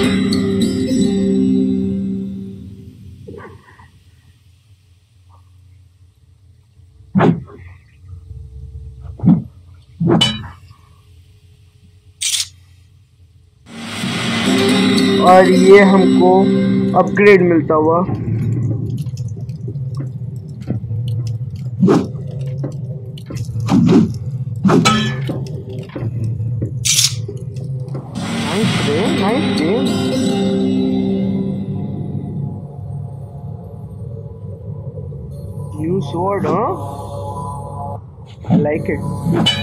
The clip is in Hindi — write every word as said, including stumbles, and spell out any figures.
और ये हमको अपग्रेड मिलता हुआ। Nice ray, nice game. New sword, huh? I like it.